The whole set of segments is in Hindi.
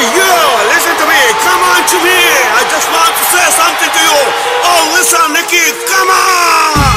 you, listen to me, come on to me. I just want to say something to you. Oh, listen, Nikki, come on.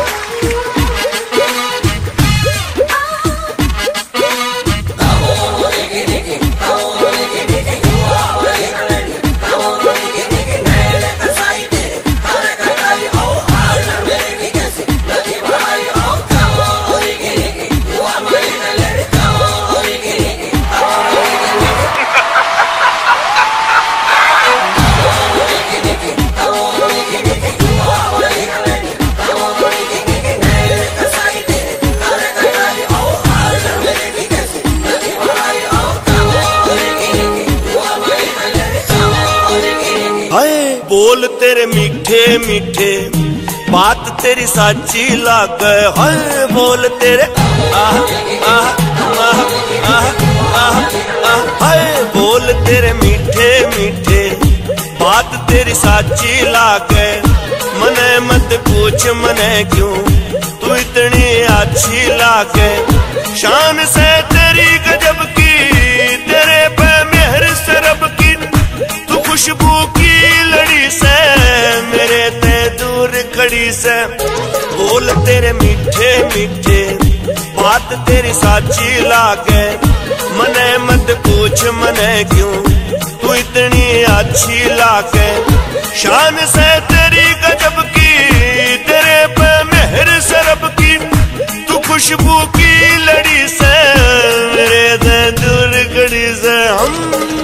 बोल तेरे मीठे मीठे बात तेरी साची लागे। हाय बोल तेरे हाय बोल तेरे मीठे मीठे बात तेरी साची लागे। मने मत पूछ मने क्यों तू इतनी अच्छी लागे। शान से तेरी गजब की तेरे पे मेहर से रब की। तू खुशबू की लड़ी से मेरे ते दूर खड़ी से। बोल तेरे मीठे मीठे बात तेरी साची लागे। मने मत पूछ मने क्यों तू इतनी अच्छी लागे। शान से तेरी गजब की तेरे पे मेहर से रब की। तू खुशबू की लड़ी से मेरे ते दूर खड़ी से। हम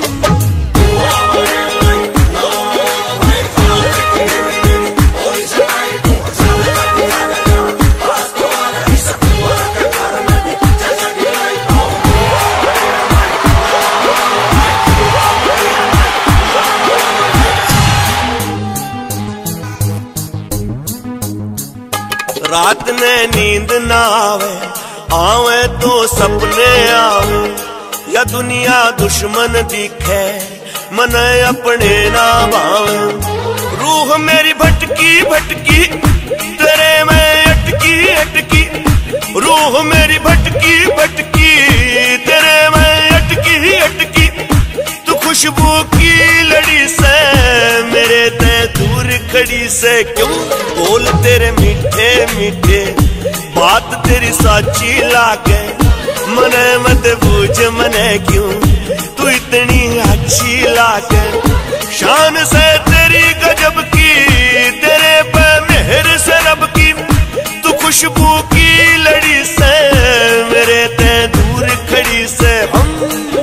रात ने नींद ना आवे आवे तो सपने आवे। या दुनिया दुश्मन दिखे मन अपने ना भावे। रूह मेरी भटकी भटकी तेरे में अटकी अटकी। रूह मेरी भटकी भटकी तेरे में अटकी अटकी। तू खुशबू की लड़ी से मेरे ते दूर खड़ी से। क्यों बोल तेरे मीठे मीठे बात तेरी साची लागे। मने मत पूछ मने क्यों तू इतनी अच्छी लागे। शान से तेरी गजब की तेरे पे मेहर से रब की। तू खुशबू की लड़ी से मेरे ते दूर खड़ी से। हम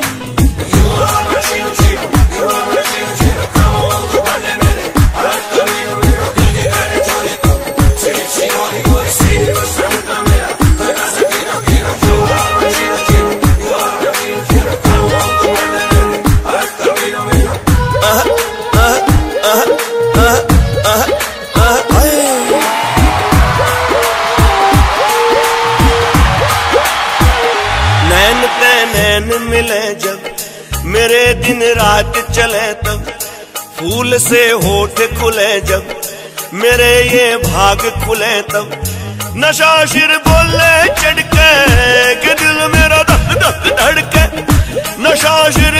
मिले जब मेरे दिन रात चले तब। फूल से होठ खुले जब मेरे ये भाग खुले तब। नशा शिर बोले चढ़ के दिल मेरा धक धक धड़के। नशा शिर